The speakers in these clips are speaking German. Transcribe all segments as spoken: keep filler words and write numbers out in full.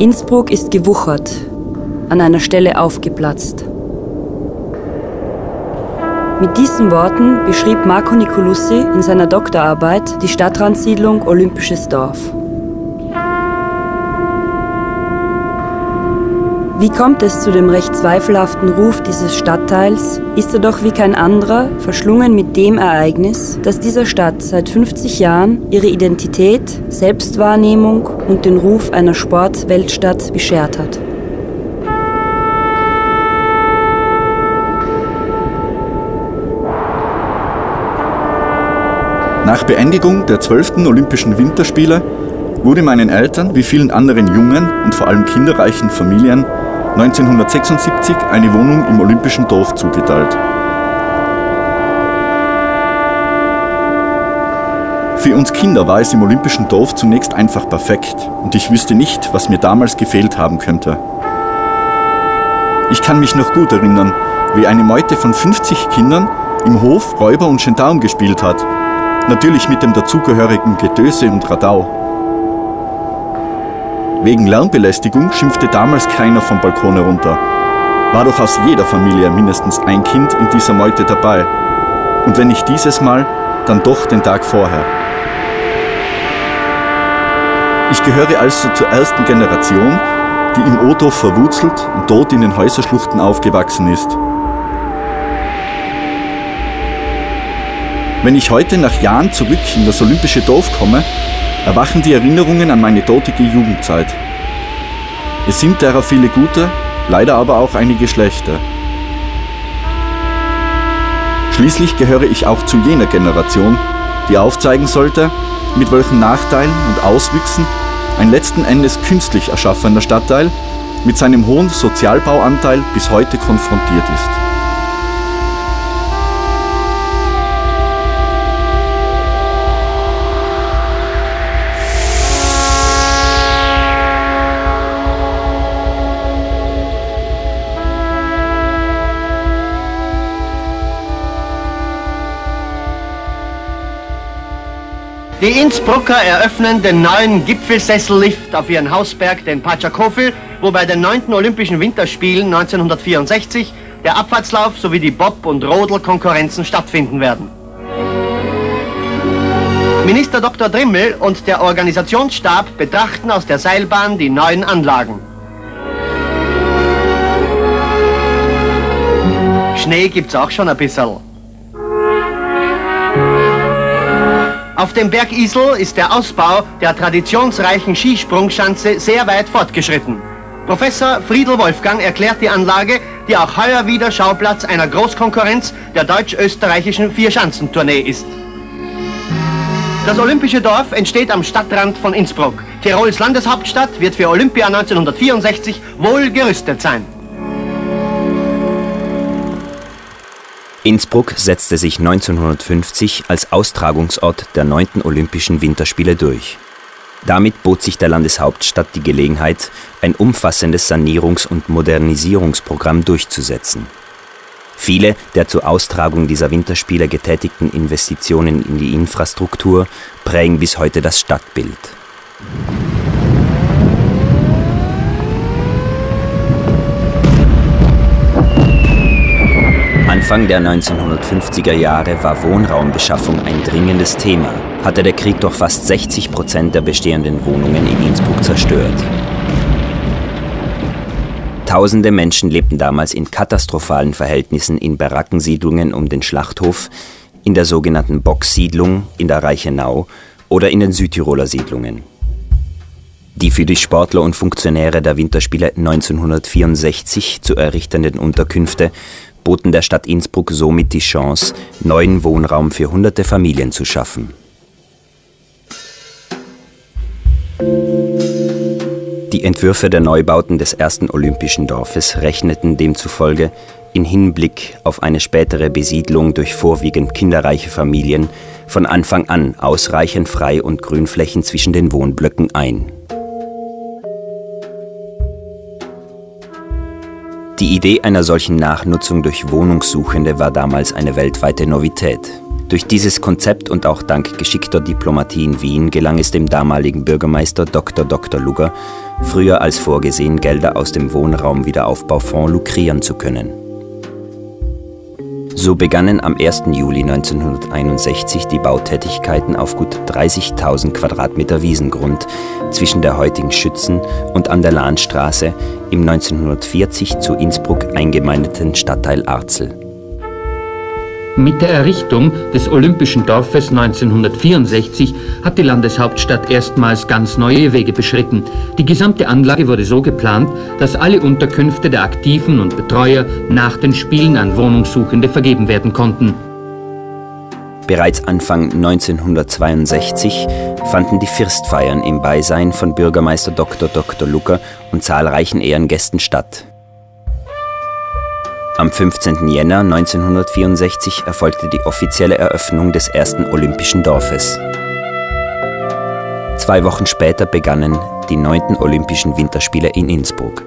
Innsbruck ist gewuchert, an einer Stelle aufgeplatzt. Mit diesen Worten beschrieb Marco Nicolussi in seiner Doktorarbeit die Stadtrandsiedlung Olympisches Dorf. Wie kommt es zu dem recht zweifelhaften Ruf dieses Stadtteils, ist er doch wie kein anderer verschlungen mit dem Ereignis, das dieser Stadt seit fünfzig Jahren ihre Identität, Selbstwahrnehmung und den Ruf einer Sport-Weltstadt beschert hat. Nach Beendigung der zwölften Olympischen Winterspiele wurde meinen Eltern, wie vielen anderen jungen und vor allem kinderreichen Familien, neunzehnhundertsechsundsiebzig eine Wohnung im Olympischen Dorf zugeteilt. Für uns Kinder war es im Olympischen Dorf zunächst einfach perfekt und ich wüsste nicht, was mir damals gefehlt haben könnte. Ich kann mich noch gut erinnern, wie eine Meute von fünfzig Kindern im Hof Räuber und Gendarm gespielt hat. Natürlich mit dem dazugehörigen Getöse und Radau. Wegen Lärmbelästigung schimpfte damals keiner vom Balkon herunter. War doch aus jeder Familie mindestens ein Kind in dieser Meute dabei. Und wenn nicht dieses Mal, dann doch den Tag vorher. Ich gehöre also zur ersten Generation, die im Odorf verwurzelt und dort in den Häuserschluchten aufgewachsen ist. Wenn ich heute nach Jahren zurück in das Olympische Dorf komme, erwachen die Erinnerungen an meine dortige Jugendzeit. Es sind derer viele gute, leider aber auch einige schlechte. Schließlich gehöre ich auch zu jener Generation, die aufzeigen sollte, mit welchen Nachteilen und Auswüchsen ein letzten Endes künstlich erschaffener Stadtteil mit seinem hohen Sozialbauanteil bis heute konfrontiert ist. Die Innsbrucker eröffnen den neuen Gipfelsessellift auf ihren Hausberg, den Patscherkofel, wo bei den neunten Olympischen Winterspielen neunzehnhundertvierundsechzig der Abfahrtslauf sowie die Bob- und Rodel-Konkurrenzen stattfinden werden. Minister Doktor Drimmel und der Organisationsstab betrachten aus der Seilbahn die neuen Anlagen. Schnee gibt's auch schon ein bisschen. Auf dem Berg Isel ist der Ausbau der traditionsreichen Skisprungschanze sehr weit fortgeschritten. Professor Friedl Wolfgang erklärt die Anlage, die auch heuer wieder Schauplatz einer Großkonkurrenz der deutsch-österreichischen Vierschanzentournee ist. Das Olympische Dorf entsteht am Stadtrand von Innsbruck. Tirols Landeshauptstadt wird für Olympia neunzehnhundertvierundsechzig wohl gerüstet sein. Innsbruck setzte sich neunzehnhundertfünfzig als Austragungsort der neunten Olympischen Winterspiele durch. Damit bot sich der Landeshauptstadt die Gelegenheit, ein umfassendes Sanierungs- und Modernisierungsprogramm durchzusetzen. Viele der zur Austragung dieser Winterspiele getätigten Investitionen in die Infrastruktur prägen bis heute das Stadtbild. Anfang der neunzehnhundertfünfziger Jahre war Wohnraumbeschaffung ein dringendes Thema, hatte der Krieg doch fast sechzig Prozent der bestehenden Wohnungen in Innsbruck zerstört. Tausende Menschen lebten damals in katastrophalen Verhältnissen in Barackensiedlungen um den Schlachthof, in der sogenannten Box-Siedlung in der Reichenau oder in den Südtiroler Siedlungen. Die für die Sportler und Funktionäre der Winterspiele neunzehnhundertvierundsechzig zu errichtenden Unterkünfte boten der Stadt Innsbruck somit die Chance, neuen Wohnraum für hunderte Familien zu schaffen. Die Entwürfe der Neubauten des ersten Olympischen Dorfes rechneten demzufolge in Hinblick auf eine spätere Besiedlung durch vorwiegend kinderreiche Familien von Anfang an ausreichend Frei- und Grünflächen zwischen den Wohnblöcken ein. Die Idee einer solchen Nachnutzung durch Wohnungssuchende war damals eine weltweite Novität. Durch dieses Konzept und auch dank geschickter Diplomatie in Wien gelang es dem damaligen Bürgermeister Doktor Doktor Lugger, früher als vorgesehen Gelder aus dem Wohnraumwiederaufbaufonds lukrieren zu können. So begannen am ersten Juli neunzehnhunderteinundsechzig die Bautätigkeiten auf gut dreißigtausend Quadratmeter Wiesengrund zwischen der heutigen Schützen- und an der Lahnstraße im neunzehnhundertvierzig zu Innsbruck eingemeindeten Stadtteil Arzel. Mit der Errichtung des Olympischen Dorfes neunzehnhundertvierundsechzig hat die Landeshauptstadt erstmals ganz neue Wege beschritten. Die gesamte Anlage wurde so geplant, dass alle Unterkünfte der Aktiven und Betreuer nach den Spielen an Wohnungssuchende vergeben werden konnten. Bereits Anfang neunzehnhundertzweiundsechzig fanden die Firstfeiern im Beisein von Bürgermeister Doktor Doktor Lugger und zahlreichen Ehrengästen statt. Am fünfzehnten Jänner neunzehnhundertvierundsechzig erfolgte die offizielle Eröffnung des ersten Olympischen Dorfes. Zwei Wochen später begannen die neunten Olympischen Winterspiele in Innsbruck.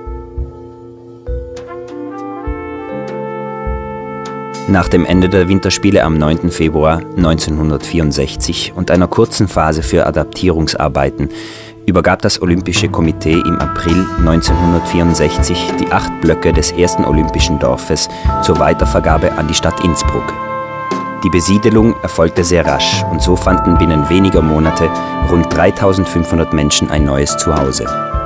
Nach dem Ende der Winterspiele am neunten Februar neunzehnhundertvierundsechzig und einer kurzen Phase für Adaptierungsarbeiten übergab das Olympische Komitee im April neunzehnhundertvierundsechzig die acht Blöcke des ersten Olympischen Dorfes zur Weitervergabe an die Stadt Innsbruck. Die Besiedelung erfolgte sehr rasch und so fanden binnen weniger Monate rund dreitausendfünfhundert Menschen ein neues Zuhause.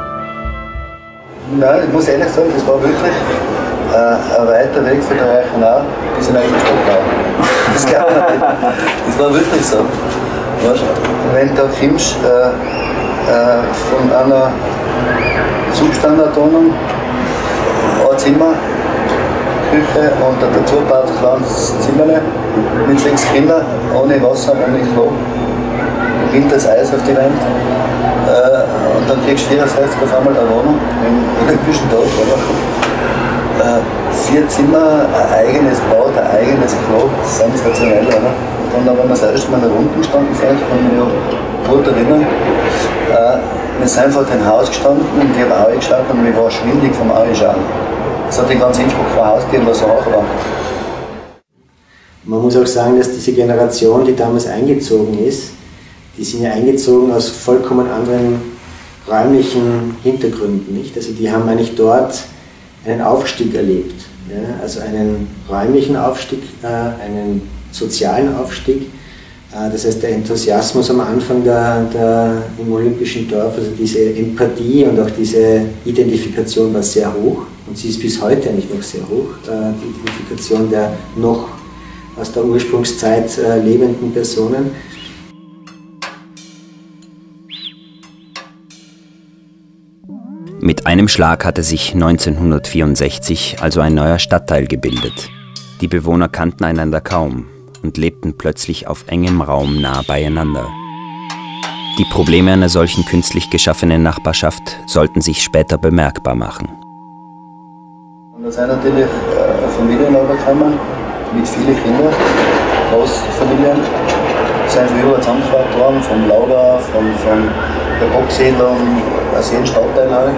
Nein, ich muss ehrlich sagen, das war wirklich äh, ein weiter Weg von der Reichenau bis in Eisenstockau. Das kann man nicht. Das war wirklich so. Weißt, wenn du kommst, äh, äh, von einer Substandardwohnung, ein Zimmer, Küche und ein dazu gebaut kleines Zimmer mit sechs Kindern, ohne Wasser, ohne Klo. Winters Eis auf die Wand. Äh, und dann kriegst du vierundsechzig auf einmal eine Wohnung im Olympischen Dorf. Äh, vier Zimmer, ein eigenes Bad, ein eigenes Klo, sensationell. Oder? Und dann, wenn wir das erste Mal nach unten gestanden sind, kann ich mich ja gut erinnern. Äh, wir sind vor dem Haus gestanden und ich habe geschaut und mir war schwindig vom Ausschauen. Es hat die ganze Innsbruck kein Haus gegeben, was so hoch war. Man muss auch sagen, dass diese Generation, die damals eingezogen ist, die sind ja eingezogen aus vollkommen anderen räumlichen Hintergründen. Nicht? Also die haben eigentlich dort einen Aufstieg erlebt. Ja? Also einen räumlichen Aufstieg, äh, einen sozialen Aufstieg. Äh, das heißt, der Enthusiasmus am Anfang der, der, im Olympischen Dorf, also diese Empathie und auch diese Identifikation war sehr hoch. Und sie ist bis heute eigentlich noch sehr hoch, äh, die Identifikation der noch aus der Ursprungszeit äh, lebenden Personen. Mit einem Schlag hatte sich neunzehnhundertvierundsechzig also ein neuer Stadtteil gebildet. Die Bewohner kannten einander kaum und lebten plötzlich auf engem Raum nah beieinander. Die Probleme einer solchen künstlich geschaffenen Nachbarschaft sollten sich später bemerkbar machen. Und da sind natürlich äh, Familien gekommen mit vielen Kindern, Großfamilien. Es sind früher zusammengebracht worden, vom Lager, von, von der Boxsiedlung, aus jedem Stadtteil halt.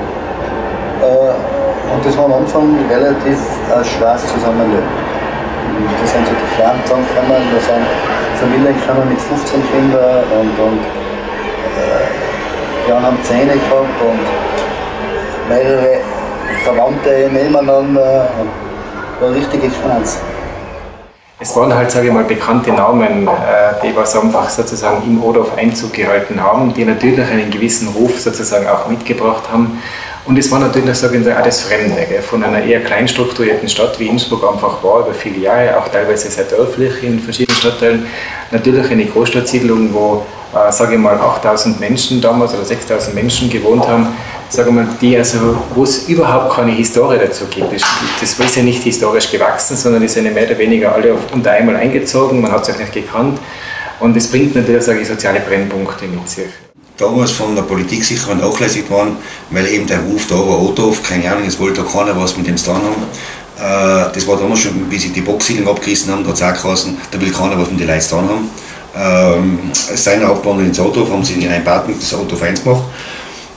Äh, und das war am Anfang relativ ein schweres Zusammenleben. Da sind so die Kleinen zusammengekommen, da sind Familien gekommen mit fünfzehn Kindern und, und äh, die anderen haben zehn gehabt und mehrere Verwandte nebeneinander. War richtig Glanz. Es waren halt, sage ich mal, bekannte Namen, die was einfach sozusagen im Odorf Einzug gehalten haben, die natürlich einen gewissen Ruf sozusagen auch mitgebracht haben. Und es war natürlich, sage ich mal, auch das Fremde, gell, von einer eher klein strukturierten Stadt wie Innsbruck einfach war, über viele Jahre, auch teilweise sehr dörflich in verschiedenen Stadtteilen. Natürlich eine Großstadtsiedlung, wo, äh, sage ich mal, achttausend Menschen damals oder sechstausend Menschen gewohnt haben, sagen wir, die also, wo es überhaupt keine Historie dazu gibt. Das, das ist ja nicht historisch gewachsen, sondern die sind ja mehr oder weniger alle unter einmal eingezogen, man hat sich nicht gekannt und das bringt natürlich, sage ich, soziale Brennpunkte mit sich. Damals von der Politik sicher vernachlässigt worden, weil eben der Ruf da war, Odorf, keine Ahnung, es wollte da keiner was mit dem zu tun haben. Das war damals schon, wie sie die Boxsiedlung abgerissen haben, da hat es auch geheißen, da will keiner was mit den Leuten zu tun haben. Ähm, seine Abwanderung ins Odorf haben sie in ein Apartment das Odorf eins gemacht.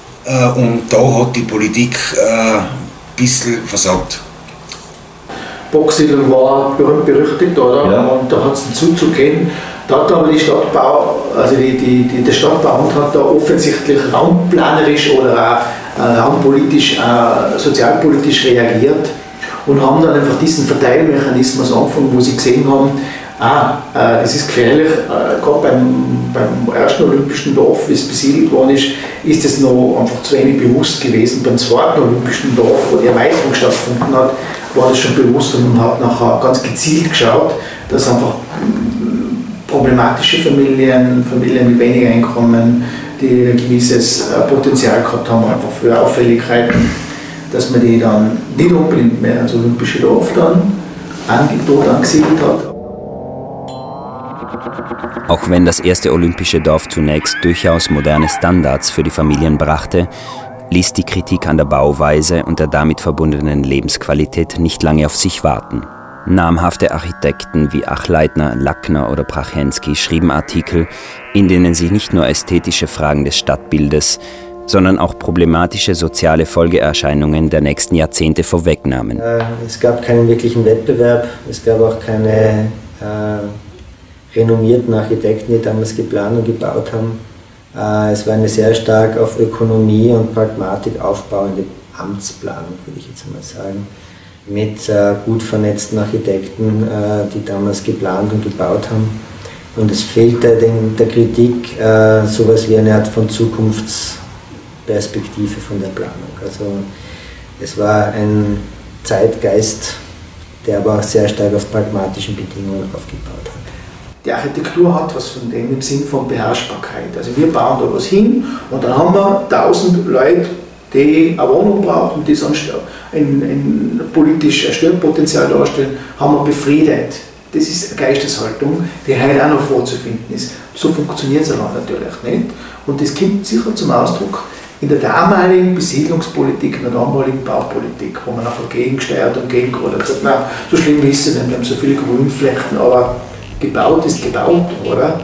Und da hat die Politik äh, ein bisschen versagt. Boxsiedlung war berühmt berüchtigt, oder? Ja. Und da hat es einen Zuzug gegeben. Da hat aber die Stadtbau, also die, die, die, der Stadtbauamt hat da offensichtlich raumplanerisch oder auch äh, raumpolitisch, äh, sozialpolitisch reagiert und haben dann einfach diesen Verteilmechanismus angefangen, wo sie gesehen haben, ah, äh, das ist gefährlich, äh, gerade beim, beim ersten Olympischen Dorf, wie es besiedelt worden ist, ist es noch einfach zu wenig bewusst gewesen. Beim zweiten Olympischen Dorf, wo die Erweiterung stattgefunden hat, war das schon bewusst und man hat nachher ganz gezielt geschaut, dass einfach problematische Familien, Familien mit weniger Einkommen, die ein gewisses Potenzial gehabt haben, einfach für Auffälligkeiten, dass man die dann nicht unbedingt mehr ans Olympische Dorf dann dort angesiedelt hat. Auch wenn das erste olympische Dorf zunächst durchaus moderne Standards für die Familien brachte, ließ die Kritik an der Bauweise und der damit verbundenen Lebensqualität nicht lange auf sich warten. Namhafte Architekten wie Achleitner, Lackner oder Prachensky schrieben Artikel, in denen sie nicht nur ästhetische Fragen des Stadtbildes, sondern auch problematische soziale Folgeerscheinungen der nächsten Jahrzehnte vorwegnahmen. Es gab keinen wirklichen Wettbewerb, es gab auch keine äh, renommierten Architekten, die damals geplant und gebaut haben. Äh, es war eine sehr stark auf Ökonomie und Pragmatik aufbauende Amtsplanung, würde ich jetzt mal sagen, mit äh, gut vernetzten Architekten, äh, die damals geplant und gebaut haben. Und es fehlte den, der Kritik äh, sowas wie eine Art von Zukunftsperspektive von der Planung. Also es war ein Zeitgeist, der aber auch sehr stark auf pragmatischen Bedingungen aufgebaut hat. Die Architektur hat was von dem im Sinn von Beherrschbarkeit. Also wir bauen da was hin und dann haben wir tausend Leute, die eine Wohnung brauchen und die sonst ein, ein politisches Störpotenzial darstellen, haben wir befriedet. Das ist eine Geisteshaltung, die heute auch noch vorzufinden ist. So funktioniert es aber natürlich nicht. Und das kommt sicher zum Ausdruck in der damaligen Besiedlungspolitik, in der damaligen Baupolitik, wo man nachher gegengesteuert und gegengerollt hat. Nein, so schlimm ist es nicht, wir haben so viele Grünflächen, aber gebaut ist gebaut, oder?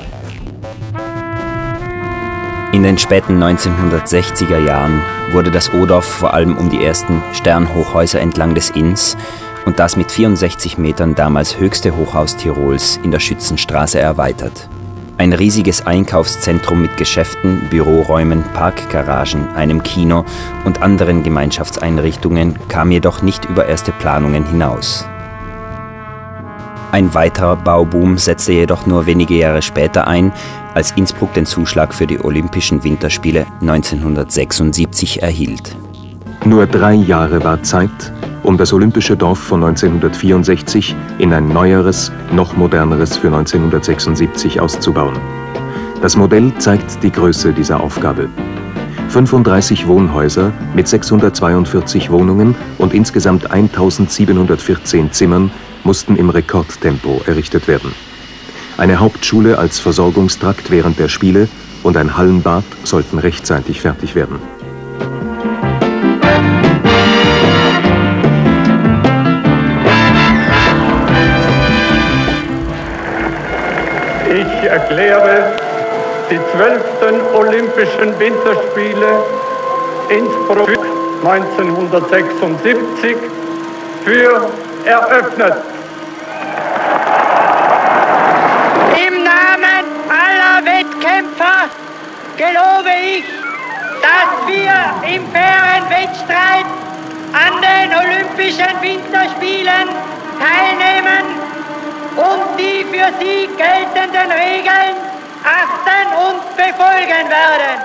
In den späten neunzehnhundertsechziger Jahren wurde das Odorf vor allem um die ersten Sternhochhäuser entlang des Inns und das mit vierundsechzig Metern damals höchste Hochhaus Tirols in der Schützenstraße erweitert. Ein riesiges Einkaufszentrum mit Geschäften, Büroräumen, Parkgaragen, einem Kino und anderen Gemeinschaftseinrichtungen kam jedoch nicht über erste Planungen hinaus. Ein weiterer Bauboom setzte jedoch nur wenige Jahre später ein, als Innsbruck den Zuschlag für die Olympischen Winterspiele neunzehnhundertsechsundsiebzig erhielt. Nur drei Jahre war Zeit, um das Olympische Dorf von neunzehnhundertvierundsechzig in ein neueres, noch moderneres für neunzehnhundertsechsundsiebzig auszubauen. Das Modell zeigt die Größe dieser Aufgabe. fünfunddreißig Wohnhäuser mit sechshundertzweiundvierzig Wohnungen und insgesamt eintausendsiebenhundertvierzehn Zimmern mussten im Rekordtempo errichtet werden. Eine Hauptschule als Versorgungstrakt während der Spiele und ein Hallenbad sollten rechtzeitig fertig werden. Ich erkläre die zwölften Olympischen Winterspiele Innsbruck neunzehnhundertsechsundsiebzig für eröffnet. Im Namen aller Wettkämpfer gelobe ich, dass wir im fairen Wettstreit an den Olympischen Winterspielen teilnehmen und die für sie geltenden Regeln achten und befolgen werden.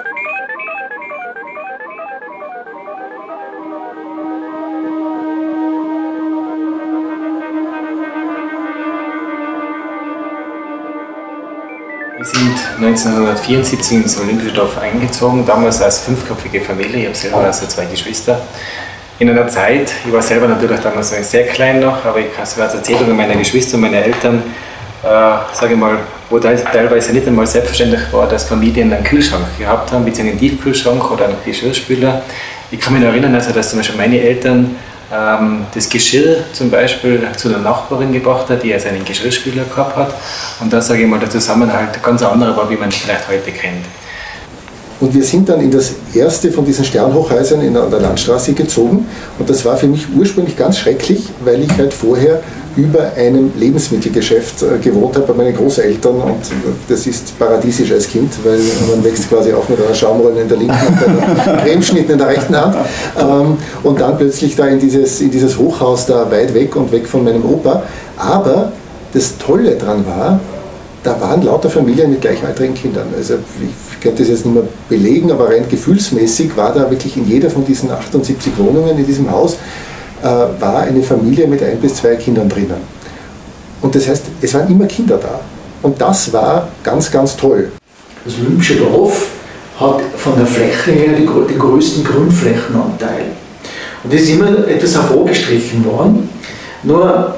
Wir sind neunzehnhundertvierundsiebzig ins Olympische Dorf eingezogen, damals als fünfköpfige Familie, ich habe selber also zwei Geschwister. In einer Zeit, ich war selber natürlich damals sehr klein noch, aber ich habe es Erzählungen meiner Geschwister und meiner Eltern, äh, sage ich mal, wo teilweise nicht einmal selbstverständlich war, dass Familien einen Kühlschrank gehabt haben, beziehungsweise einen Tiefkühlschrank oder einen Geschirrspüler. Ich kann mich noch erinnern, also, dass zum Beispiel meine Eltern ähm, das Geschirr zum Beispiel zu der Nachbarin gebracht hat, die also einen Geschirrspüler gehabt hat. Und da sage ich mal, der Zusammenhalt ganz anderer war, wie man es vielleicht heute kennt. Und wir sind dann in das erste von diesen Sternhochhäusern in, an der Landstraße gezogen. Und das war für mich ursprünglich ganz schrecklich, weil ich halt vorher über einem Lebensmittelgeschäft äh, gewohnt habe bei meinen Großeltern. Und das ist paradiesisch als Kind, weil man wächst quasi auf mit einer Schaumrolle in der linken und einer Cremeschnitt in der rechten Hand. Ähm, und dann plötzlich da in dieses, in dieses Hochhaus da weit weg und weg von meinem Opa. Aber das Tolle dran war, da waren lauter Familien mit gleichaltrigen Kindern. Also ich könnte das jetzt nicht mehr belegen, aber rein gefühlsmäßig war da wirklich in jeder von diesen achtundsiebzig Wohnungen in diesem Haus äh, war eine Familie mit ein bis zwei Kindern drinnen. Und das heißt, es waren immer Kinder da. Und das war ganz, ganz toll. Das Olympische Dorf hat von der Fläche her den größten Grünflächenanteil. Und das ist immer etwas hervorgestrichen worden. Nur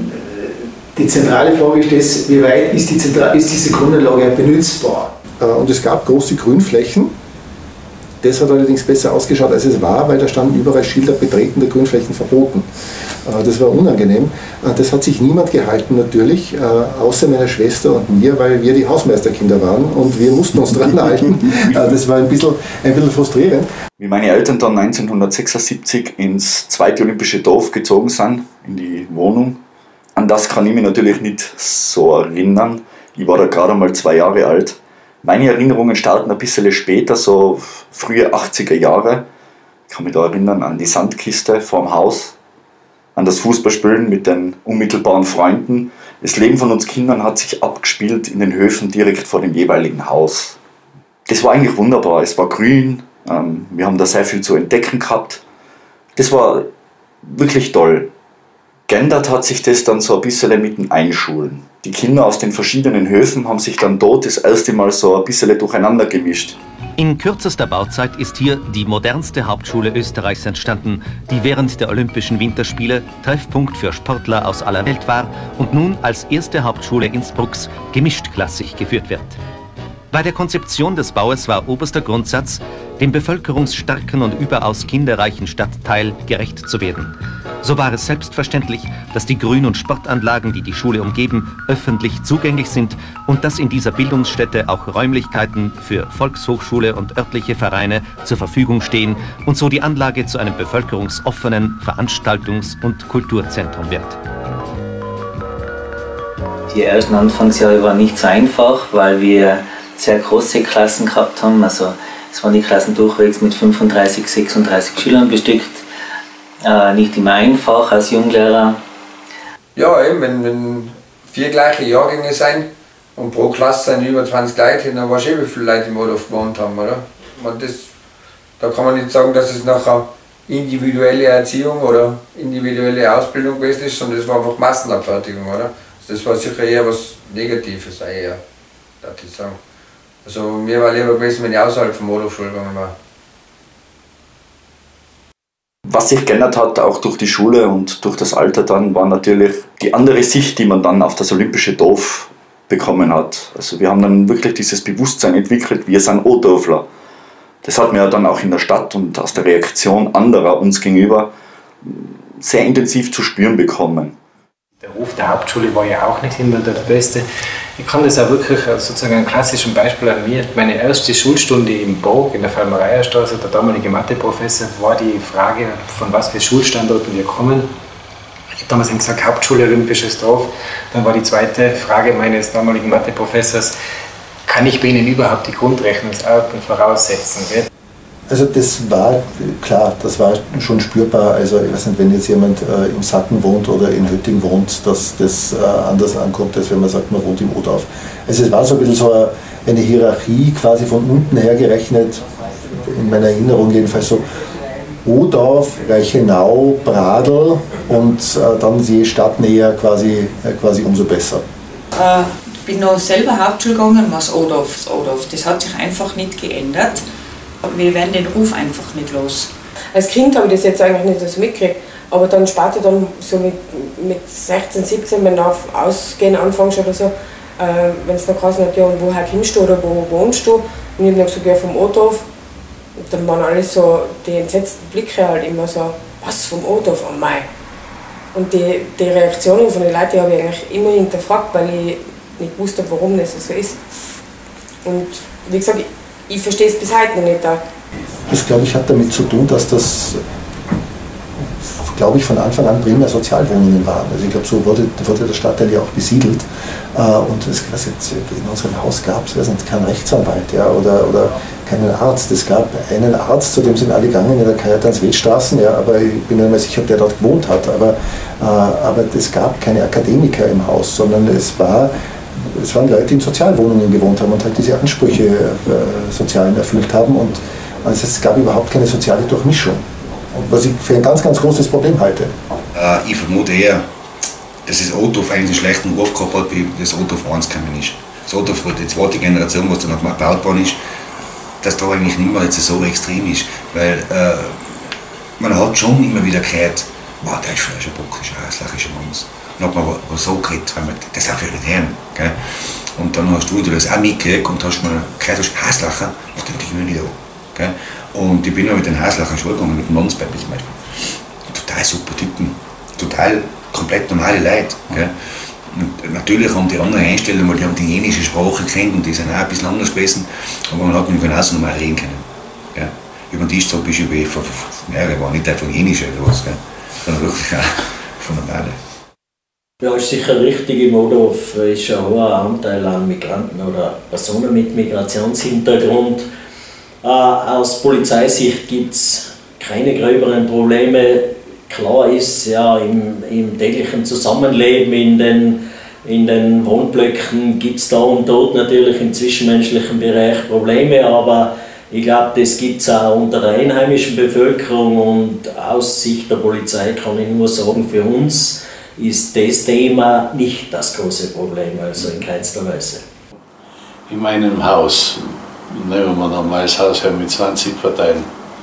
die zentrale Frage ist das, wie weit ist, die Zentra- ist diese Grünanlage benutzbar? Und es gab große Grünflächen. Das hat allerdings besser ausgeschaut, als es war, weil da standen überall Schilder, Betreten der Grünflächen verboten. Das war unangenehm. Das hat sich niemand gehalten natürlich, außer meiner Schwester und mir, weil wir die Hausmeisterkinder waren und wir mussten uns dran halten. Das war ein bisschen, ein bisschen frustrierend. Wie meine Eltern dann neunzehnhundertsechsundsiebzig ins zweite Olympische Dorf gezogen sind, in die Wohnung, an das kann ich mich natürlich nicht so erinnern. Ich war da gerade mal zwei Jahre alt. Meine Erinnerungen starten ein bisschen später, so frühe achtziger Jahre. Ich kann mich da erinnern an die Sandkiste vorm Haus, an das Fußballspielen mit den unmittelbaren Freunden. Das Leben von uns Kindern hat sich abgespielt in den Höfen direkt vor dem jeweiligen Haus. Das war eigentlich wunderbar. Es war grün, wir haben da sehr viel zu entdecken gehabt. Das war wirklich toll. Geändert hat sich das dann so ein bisschen mit dem Einschulen. Die Kinder aus den verschiedenen Höfen haben sich dann dort das erste Mal so ein bisschen durcheinander gemischt. In kürzester Bauzeit ist hier die modernste Hauptschule Österreichs entstanden, die während der Olympischen Winterspiele Treffpunkt für Sportler aus aller Welt war und nun als erste Hauptschule Innsbrucks gemischtklassig geführt wird. Bei der Konzeption des Baues war oberster Grundsatz, dem bevölkerungsstarken und überaus kinderreichen Stadtteil gerecht zu werden. So war es selbstverständlich, dass die Grün- und Sportanlagen, die die Schule umgeben, öffentlich zugänglich sind und dass in dieser Bildungsstätte auch Räumlichkeiten für Volkshochschule und örtliche Vereine zur Verfügung stehen und so die Anlage zu einem bevölkerungsoffenen Veranstaltungs- und Kulturzentrum wird. Die ersten Anfangsjahre waren nicht so einfach, weil wir sehr große Klassen gehabt haben. Also es waren die Klassen durchwegs mit fünfunddreißig, sechsunddreißig Schülern bestückt. Äh, nicht immer einfach als Junglehrer. Ja, eben, wenn, wenn vier gleiche Jahrgänge sind und pro Klasse sind über zwanzig Leute, dann weißt du eh, wie viele Leute im Waldorf gewohnt haben, oder? Und das, da kann man nicht sagen, dass es nachher individuelle Erziehung oder individuelle Ausbildung gewesen ist, sondern das war einfach Massenabfertigung, oder? Das war sicher eher was Negatives, eher, darf ich sagen. Also mir war lieber gewesen, wenn ich außerhalb vom Waldorfschule gegangen war. Was sich geändert hat, auch durch die Schule und durch das Alter dann, war natürlich die andere Sicht, die man dann auf das Olympische Dorf bekommen hat. Also wir haben dann wirklich dieses Bewusstsein entwickelt, wir sind O-Dorfler. Das hat man ja dann auch in der Stadt und aus der Reaktion anderer uns gegenüber sehr intensiv zu spüren bekommen. Der Ruf der Hauptschule war ja auch nicht immer der beste. Ich kann das auch wirklich sozusagen ein klassisches Beispiel an mir. Meine erste Schulstunde im Burg in der Falmereierstraße, der damalige Matheprofessor, war die Frage, von was für Schulstandorten wir kommen. Ich habe damals gesagt, Hauptschule Olympisches Dorf. Dann war die zweite Frage meines damaligen Matheprofessors, kann ich bei Ihnen überhaupt die Grundrechnungsarten voraussetzen? Also das war, klar, das war schon spürbar. Also ich weiß nicht, wenn jetzt jemand äh, im Satten wohnt oder in Hötting wohnt, dass das äh, anders ankommt, als wenn man sagt, man wohnt im Odorf. Also es war so ein bisschen so eine Hierarchie quasi von unten her gerechnet, in meiner Erinnerung jedenfalls so Odorf, Reichenau, Bradl und äh, dann je stadtnäher quasi, äh, quasi umso besser. Äh, ich bin noch selber Hauptschule gegangen, was Odorf, das Odorf. Das hat sich einfach nicht geändert. Wir werden den Ruf einfach nicht los. Als Kind habe ich das jetzt eigentlich nicht so mitgekriegt, aber dann später, dann so mit, mit sechzehn, siebzehn, wenn du auf Ausgehen anfängst oder so, äh, wenn es noch geheißen hat, ja, und woher kommst du oder wo wohnst du? Und ich habe dann gesagt, ja, vom Odorf. Und dann waren alle so, die entsetzten Blicke halt immer so, was, vom Odorf, oh mein. Und die, die Reaktionen von den Leuten die habe ich eigentlich immer hinterfragt, weil ich nicht gewusst habe, warum das so ist. Und wie gesagt, ich verstehe es bis heute noch nicht. Auch. Das, glaube ich, hat damit zu tun, dass das, glaube ich, von Anfang an primär Sozialwohnungen waren. Also ich glaube, so wurde, wurde der Stadtteil ja auch besiedelt. Und das, was jetzt in unserem Haus gab es, keinen Rechtsanwalt, ja, oder, oder keinen Arzt. Es gab einen Arzt, zu dem sind alle gegangen in der Kajatan-Wetstraßen, ja, aber ich bin nicht mehr sicher, ob der dort gewohnt hat. Aber, äh, aber es gab keine Akademiker im Haus, sondern es, war, es waren Leute, die in Sozialwohnungen gewohnt haben und halt diese Ansprüche äh, sozialen erfüllt haben. Und also es gab überhaupt keine soziale Durchmischung. Und was ich für ein ganz, ganz großes Problem halte. Äh, ich vermute eher, dass das Autof eigentlich einen schlechten Ruf gehabt hat, wie das Autof eins gekommen ist. Das Autof, die zweite Generation, was dann gebaut worden ist, dass da eigentlich nicht mehr jetzt so extrem ist. Weil äh, man hat schon immer wieder gehört, wow, der ist vielleicht ein Bock, ist ein hässlicher Mann. Dann hat man aber so geredet, weil man, das darf ja nicht hören. Gell? Und dann hast du das auch mitgekriegt und hast mir gehört, du hast Häslacher, was denke ich mir nicht an. Gell? Und ich bin auch mit den Häslacher Schule gegangen, mit dem Landsberg zum Beispiel. Total super Typen, total komplett normale Leute. Gell? Und natürlich haben die andere Einstellungen, weil die haben die jenische Sprache kennt und die sind auch ein bisschen anders gewesen, aber man hat mit dem genauso normal reden können. Gell? Über den Tisch so ein bisschen wie von, ja, der war nicht einfach jenisch oder was, gell? Sondern wirklich auch von normalen. Ja, ist sicher richtig, im Odorf ist ein hoher Anteil an Migranten oder Personen mit Migrationshintergrund. Äh, aus Polizeisicht gibt es keine gröberen Probleme. Klar ist, ja, im, im täglichen Zusammenleben in den, in den Wohnblöcken gibt es da und dort natürlich im zwischenmenschlichen Bereich Probleme, aber ich glaube, das gibt es auch unter der einheimischen Bevölkerung und aus Sicht der Polizei kann ich nur sagen, für uns ist das Thema nicht das große Problem, also in keinster Weise. In meinem Haus, nehmen wir noch mal das Haus her mit zwanzig Parteien,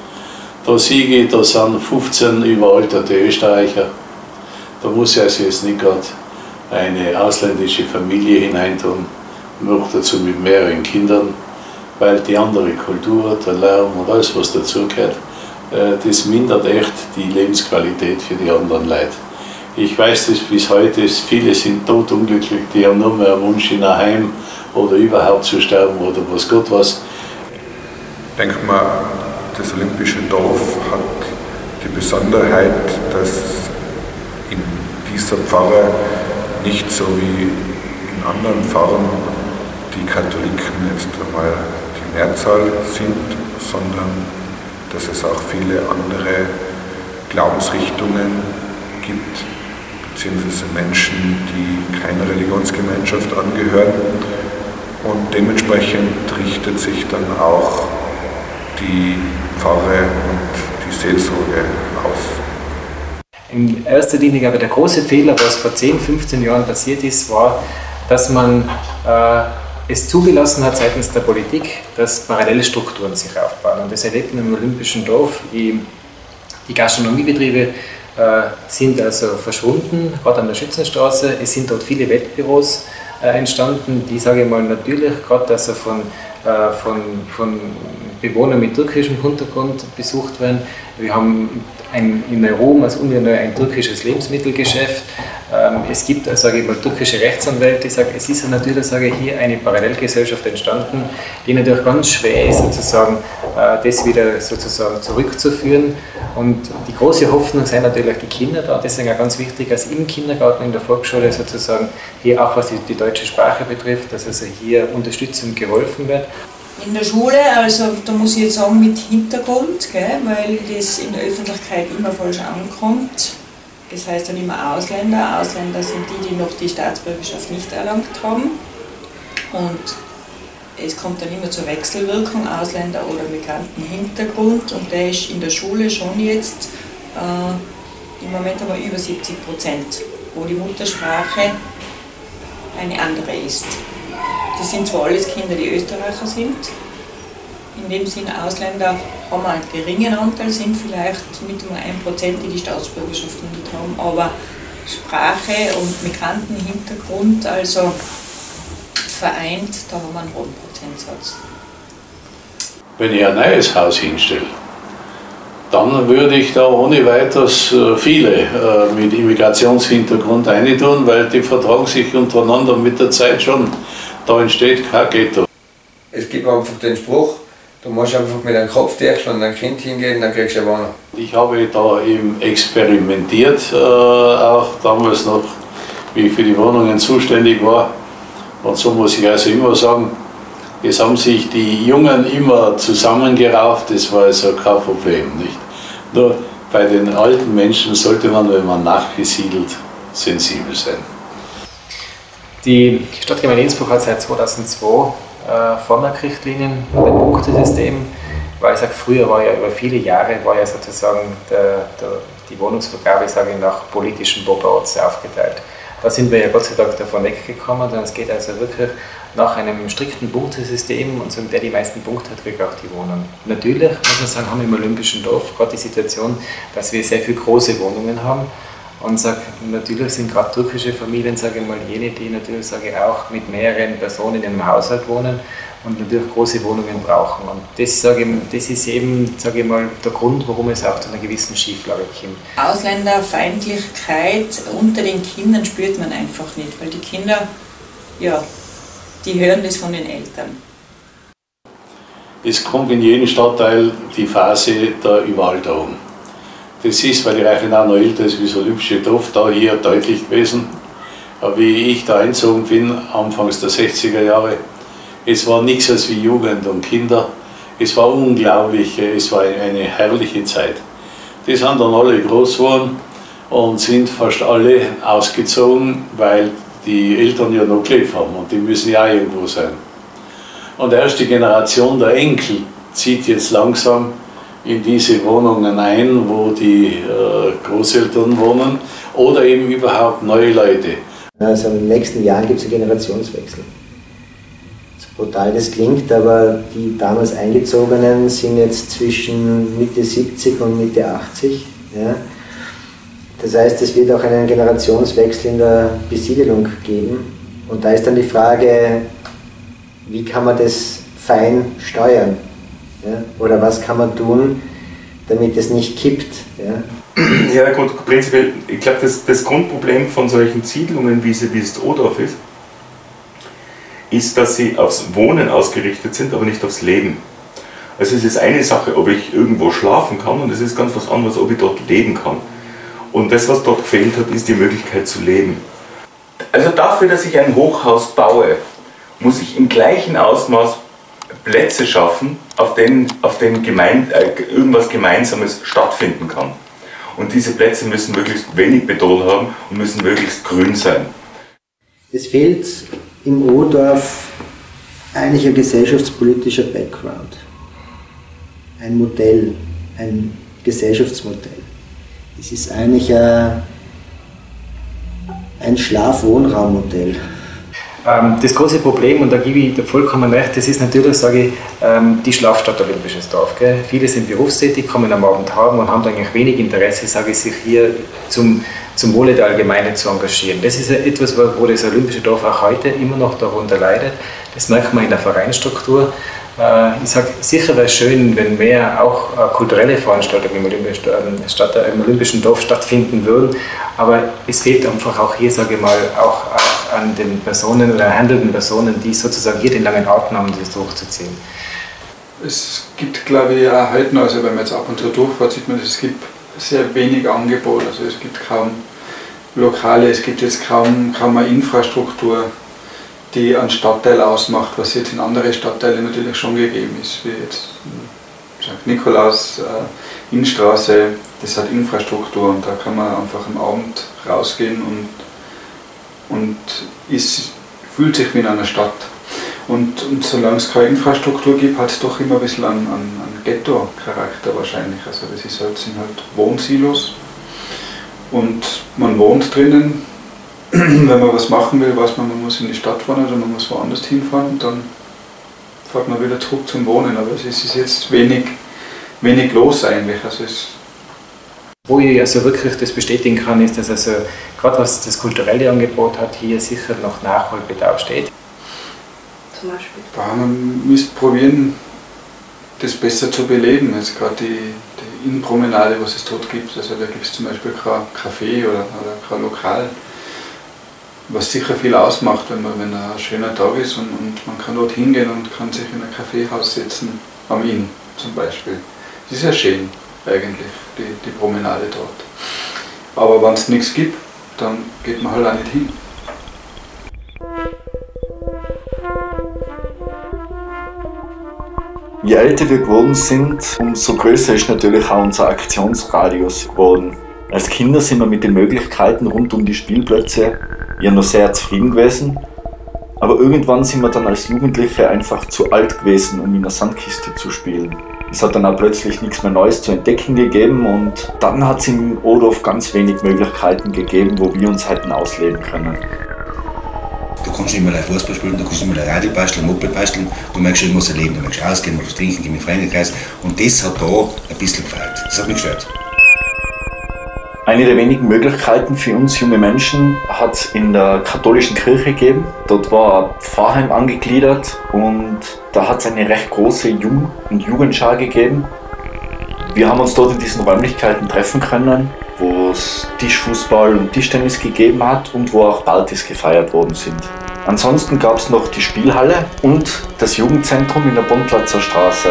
da sehe ich, da sind fünfzehn überalterte Österreicher. Da muss ich also jetzt nicht gerade eine ausländische Familie hineintun, noch dazu mit mehreren Kindern, weil die andere Kultur, der Lärm und alles, was dazugehört, das mindert echt die Lebensqualität für die anderen Leute. Ich weiß das bis heute, viele sind totunglücklich, die haben nur mehr einen Wunsch, in ein Heim oder überhaupt zu sterben oder was Gott was. Denk mal, das Olympische Dorf hat die Besonderheit, dass in dieser Pfarre nicht so wie in anderen Pfarren die Katholiken jetzt einmal die Mehrzahl sind, sondern dass es auch viele andere Glaubensrichtungen gibt, beziehungsweise Menschen, die keiner Religionsgemeinschaft angehören. Und dementsprechend richtet sich dann auch die Pfarre und die Seelsorge aus. In erster Linie aber der große Fehler, was vor zehn, fünfzehn Jahren passiert ist, war, dass man äh, es zugelassen hat seitens der Politik, dass parallele Strukturen sich aufbauen. Und das erlebt man im Olympischen Dorf. Die, die Gastronomiebetriebe äh, sind also verschwunden, gerade an der Schützenstraße. Es sind dort viele Wettbüros äh, entstanden, die, sage ich mal, natürlich gerade also von, äh, von, von Bewohnern mit türkischem Hintergrund besucht werden. Wir haben ein, in Rom als Ungarn ein türkisches Lebensmittelgeschäft. Ähm, es gibt, sage ich mal, türkische Rechtsanwälte, die sagen, es ist ja natürlich, sage ich, hier eine Parallelgesellschaft entstanden, die natürlich ganz schwer ist, sozusagen, äh, das wieder sozusagen zurückzuführen. Und die große Hoffnung sind natürlich die Kinder da. Deswegen auch ganz wichtig, dass im Kindergarten, in der Volksschule sozusagen hier auch was die, die deutsche Sprache betrifft, dass also hier Unterstützung geholfen wird. In der Schule, also da muss ich jetzt sagen, mit Hintergrund, gell, weil das in der Öffentlichkeit immer falsch ankommt. Das heißt dann immer Ausländer. Ausländer sind die, die noch die Staatsbürgerschaft nicht erlangt haben. Und es kommt dann immer zur Wechselwirkung, Ausländer oder Migrantenhintergrund. Und der ist in der Schule schon jetzt äh, im Moment aber über siebzig Prozent, wo die Muttersprache eine andere ist. Das sind zwar alles Kinder, die Österreicher sind. In dem Sinn, Ausländer haben einen geringen Anteil, sind vielleicht mit nur ein Prozent, die die Staatsbürgerschaft nicht haben. Aber Sprache und Migrantenhintergrund, also vereint, da haben wir einen hohen Prozentsatz. Wenn ich ein neues Haus hinstelle, dann würde ich da ohne weiteres viele mit Immigrationshintergrund reintun, weil die vertragen sich untereinander mit der Zeit schon. Da entsteht kein Ghetto. Es gibt einfach den Spruch, Du musst einfach mit einem Kopfdeckel und einem Kind hingehen, dann kriegst du eine Wohnung. Ich habe da eben experimentiert, äh, auch damals noch, wie ich für die Wohnungen zuständig war. Und so muss ich also immer sagen, es haben sich die Jungen immer zusammengerauft, das war also kein Problem. Nicht? Nur bei den alten Menschen sollte man, wenn man nachgesiedelt, sensibel sein. Die Stadtgemeinde Innsbruck hat seit zweitausendzwei äh, Vormerkrichtlinien und ein Punktesystem, weil ich sage, früher war ja über viele Jahre war ja sozusagen der, der, die Wohnungsvergabe, sage ich, nach politischen Bobarts aufgeteilt. Da sind wir ja Gott sei Dank davon weggekommen, sondern es geht also wirklich nach einem strikten Punktesystem und so, der die meisten Punkte hat, kriegt auch die Wohnung. Natürlich, muss man sagen, haben wir im Olympischen Dorf gerade die Situation, dass wir sehr viele große Wohnungen haben. Und sag, natürlich sind gerade türkische Familien, sage ich mal, jene, die natürlich, sage ich, auch mit mehreren Personen in einem Haushalt wohnen und natürlich große Wohnungen brauchen. Und das, sage ich, das ist eben, sage ich mal, der Grund, warum es auch zu einer gewissen Schieflage kommt. Ausländerfeindlichkeit unter den Kindern spürt man einfach nicht, weil die Kinder, ja, die hören das von den Eltern. Es kommt in jedem Stadtteil die Phase der Überalterung. Das ist, weil die Reichenau noch älter ist wie das Olympische Dorf, da hier deutlich gewesen. Aber wie ich da eingezogen bin, anfangs der sechziger Jahre, es war nichts als wie Jugend und Kinder. Es war unglaublich, es war eine herrliche Zeit. Die sind dann alle groß geworden und sind fast alle ausgezogen, weil die Eltern ja noch gelebt haben und die müssen ja auch irgendwo sein. Und die erste Generation der Enkel zieht jetzt langsam in diese Wohnungen ein, wo die äh, Großeltern wohnen oder eben überhaupt neue Leute. Also in den nächsten Jahren gibt es einen Generationswechsel. So brutal das klingt, aber die damals Eingezogenen sind jetzt zwischen Mitte siebzig und Mitte achtzig. Ja. Das heißt, es wird auch einen Generationswechsel in der Besiedelung geben. Und da ist dann die Frage, wie kann man das fein steuern? Ja? Oder was kann man tun, damit es nicht kippt? Ja, ja gut, prinzipiell, ich glaube, das, das Grundproblem von solchen Siedlungen, wie sie wie es Odorf ist, ist, dass sie aufs Wohnen ausgerichtet sind, aber nicht aufs Leben. Also es ist eine Sache, ob ich irgendwo schlafen kann, und es ist ganz was anderes, ob ich dort leben kann. Und das, was dort gefehlt hat, ist die Möglichkeit zu leben. Also dafür, dass ich ein Hochhaus baue, muss ich im gleichen Ausmaß Plätze schaffen, auf denen, auf denen gemein, äh, irgendwas Gemeinsames stattfinden kann. Und diese Plätze müssen möglichst wenig Beton haben und müssen möglichst grün sein. Es fehlt im O-Dorf eigentlich ein gesellschaftspolitischer Background. Ein Modell, ein Gesellschaftsmodell. Es ist eigentlich ein, ein Schlaf-Wohnraummodell. Das große Problem, und da gebe ich dir vollkommen recht, das ist natürlich, sage ich, die Schlafstadt Olympisches Dorf. Gell? Viele sind berufstätig, kommen am Abend haben und haben eigentlich wenig Interesse, sage ich, sich hier zum, zum Wohle der Allgemeinheit zu engagieren. Das ist etwas, wo das Olympische Dorf auch heute immer noch darunter leidet. Das merkt man in der Vereinsstruktur. Ich sage, sicher wäre es schön, wenn mehr auch kulturelle Veranstaltungen im Olympischen, im Olympischen Dorf stattfinden würden, aber es fehlt einfach auch hier, sage ich mal, auch, auch an den Personen oder handelnden Personen, die sozusagen hier den langen Atem haben, das durchzuziehen. Es gibt, glaube ich, auch heute noch, also wenn man jetzt ab und zu durchfährt, sieht man, es gibt sehr wenig Angebot, also es gibt kaum Lokale, es gibt jetzt kaum, kaum eine Infrastruktur, die einen Stadtteil ausmacht, was jetzt in anderen Stadtteilen natürlich schon gegeben ist, wie jetzt Sankt Nikolaus, äh, Innenstraße, das hat Infrastruktur und da kann man einfach am Abend rausgehen und, und ist, fühlt sich wie in einer Stadt. Und, und solange es keine Infrastruktur gibt, hat es doch immer ein bisschen einen, einen, einen Ghetto-Charakter wahrscheinlich. Also das ist halt, sind halt Wohnsilos und man wohnt drinnen. Wenn man was machen will, weiß man, man muss in die Stadt fahren oder man muss woanders hinfahren und dann fährt man wieder zurück zum Wohnen. Aber es ist jetzt wenig, wenig los eigentlich. Also es Wo ich also wirklich das bestätigen kann, ist, dass also gerade was das kulturelle Angebot hat, hier sicher noch Nachholbedarf steht. Zum Beispiel? Ja, man müsste probieren, das besser zu beleben. Jetzt gerade die, die Innenpromenade, was es dort gibt. Also da gibt es zum Beispiel kein Café oder, oder kein Lokal. was sicher viel ausmacht, wenn, man, wenn ein schöner Tag ist und, und man kann dort hingehen und kann sich in ein Kaffeehaus setzen, am Inn zum Beispiel. Das ist ja schön eigentlich, die, die Promenade dort. Aber wenn es nichts gibt, dann geht man halt auch nicht hin. Je älter wir geworden sind, umso größer ist natürlich auch unser Aktionsradius geworden. Als Kinder sind wir mit den Möglichkeiten rund um die Spielplätze ja noch sehr zufrieden gewesen. Aber irgendwann sind wir dann als Jugendliche einfach zu alt gewesen, um in der Sandkiste zu spielen. Es hat dann auch plötzlich nichts mehr Neues zu entdecken gegeben und dann hat es im Odorf ganz wenig Möglichkeiten gegeben, wo wir uns hätten ausleben können. Du kannst nicht mehr Fußball spielen, du kannst nicht mehr Radl basteln, Moped basteln, du merkst, du musst erleben, du merkst ausgehen, du musst trinken, gehen mit Freundeskreis und das hat da ein bisschen gefehlt. Das hat mich gestört. Eine der wenigen Möglichkeiten für uns junge Menschen hat es in der katholischen Kirche gegeben. Dort war ein Pfarrheim angegliedert und da hat es eine recht große Jugend- und Jugendschar gegeben. Wir haben uns dort in diesen Räumlichkeiten treffen können, wo es Tischfußball und Tischtennis gegeben hat und wo auch Partys gefeiert worden sind. Ansonsten gab es noch die Spielhalle und das Jugendzentrum in der Bonplatzer Straße.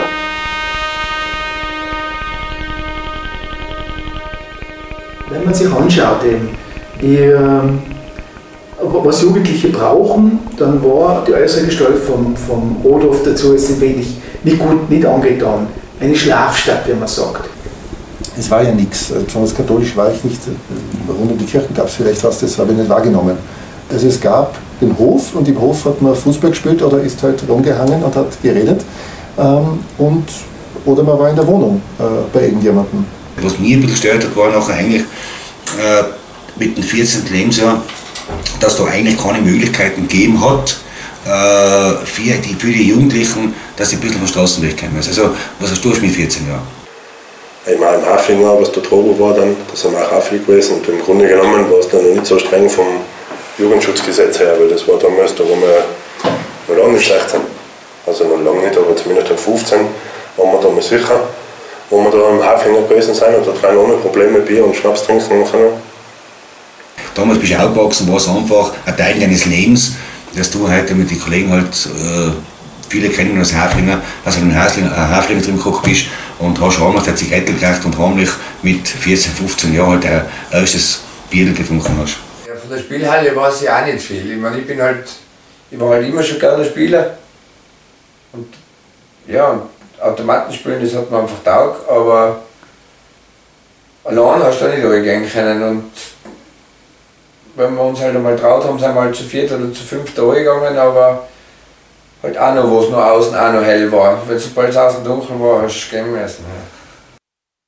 Wenn man sich anschaut, eben, wie, ähm, was Jugendliche brauchen, dann war die äußere Gestalt vom, vom Odorf dazu jetzt ein wenig nicht gut, nicht angetan. Eine Schlafstadt, wie man sagt. Es war ja nichts. Besonders katholisch war ich nicht. Rund um die Kirchen gab es vielleicht was, das habe ich nicht wahrgenommen. Also es gab den Hof und im Hof hat man Fußball gespielt oder ist halt rumgehangen und hat geredet. Ähm, und, oder man war in der Wohnung äh, bei irgendjemandem. Was mich ein bisschen gestört hat, war nachher eigentlich äh, mit dem vierzehnten Lebensjahr, dass da eigentlich keine Möglichkeiten gegeben hat äh, für, die, für die Jugendlichen, dass sie ein bisschen von Straßen wegkommen. Also, was hast du mit vierzehn Jahren? Ich meine, im Hafling war, was da droben war, dann, da sind wir auch Hafling gewesen und im Grunde genommen war es dann noch nicht so streng vom Jugendschutzgesetz her, weil das war damals, da waren wir noch lange nicht sechzehn, also noch lange nicht, aber zumindest dann fünfzehn waren wir damals sicher, wo wir da im Haflinger gewesen sind und da drei ohne Probleme Bier und Schnaps trinken können. Damals bist du aufgewachsen, war es einfach ein Teil deines Lebens, dass du heute mit den Kollegen halt, äh, viele kennen als Haflinger, dass du ein Haflinger drin geguckt bist und hast heimlich eine Zigarette gekriegt und heimlich mit vierzehn, fünfzehn Jahren halt ein erstes Bier getrunken hast. Ja, von der Spielhalle weiß ich auch nicht viel. Ich meine, ich bin halt, ich war halt immer schon gerne Spieler. Und ja, und Automaten spielen, das hat mir einfach taugt, aber allein hast du da nicht reingehen können. Und wenn wir uns halt einmal traut haben, sind wir halt zu viert oder zu fünft da reingegangen, aber halt auch noch, wo es noch außen auch noch hell war. Wenn sobald es außen dunkel war, hast du gehen müssen. Ja.